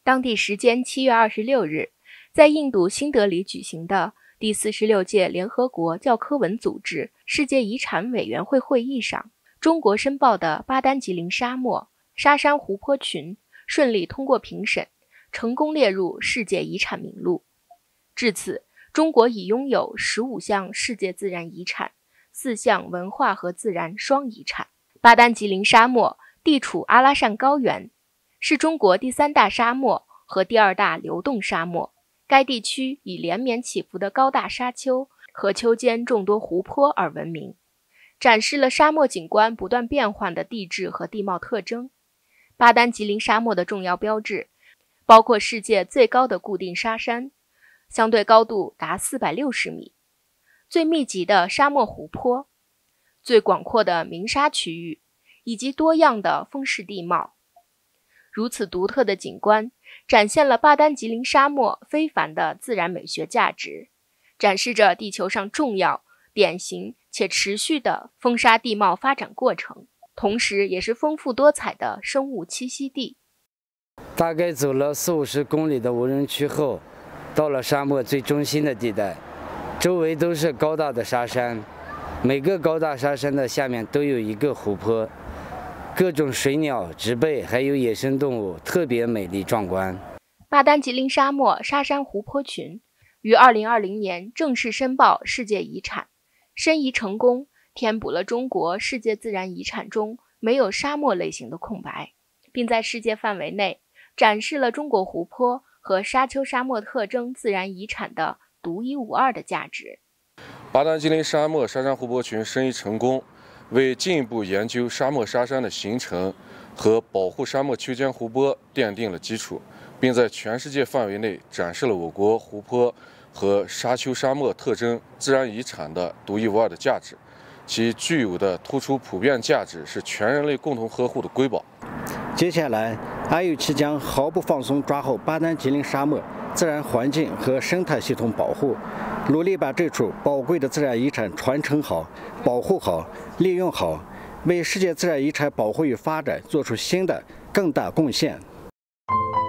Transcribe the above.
当地时间7月26日，在印度新德里举行的第46届联合国教科文组织世界遗产委员会会议上，中国申报的巴丹吉林沙漠、沙山湖泊群顺利通过评审，成功列入世界遗产名录。至此，中国已拥有15项世界自然遗产，4项文化和自然双遗产。巴丹吉林沙漠地处阿拉善高原，是中国第3大沙漠和第2大流动沙漠。该地区以连绵起伏的高大沙丘和丘间众多湖泊而闻名，展示了沙漠景观不断变换的地质和地貌特征。巴丹吉林沙漠的重要标志包括世界最高的固定沙山，相对高度达460米，最密集的沙漠湖泊，最广阔的鸣沙区域，以及多样的风势地貌。如此独特的景观展现了巴丹吉林沙漠非凡的自然美学价值，展示着地球上重要、典型且持续的风沙地貌发展过程，同时也是丰富多彩的生物栖息地。 大概走了40-50公里的无人区后，到了沙漠最中心的地带，周围都是高大的沙山，每个高大沙山的下面都有一个湖泊，各种水鸟、植被还有野生动物特别美丽壮观。 巴丹吉林沙漠沙山湖泊群于2020年正式申报世界遗产，申遗成功，填补了中国世界自然遗产中没有沙漠类型的空白，并在世界范围内展示了中国湖泊和沙丘沙漠特征自然遗产的独一无二的价值。 巴丹吉林沙漠沙山湖泊群申遗成功，为进一步研究沙漠沙山的形成和保护沙漠丘间湖泊奠定了基础，并在全世界范围内展示了我国湖泊和沙丘沙漠特征自然遗产的独一无二的价值。其具有的突出普遍价值是全人类共同呵护的瑰宝。 接下来，IUT将毫不放松抓好巴丹吉林沙漠自然环境和生态系统保护，努力把这处宝贵的自然遗产传承好、保护好、利用好，为世界自然遗产保护与发展做出新的更大贡献。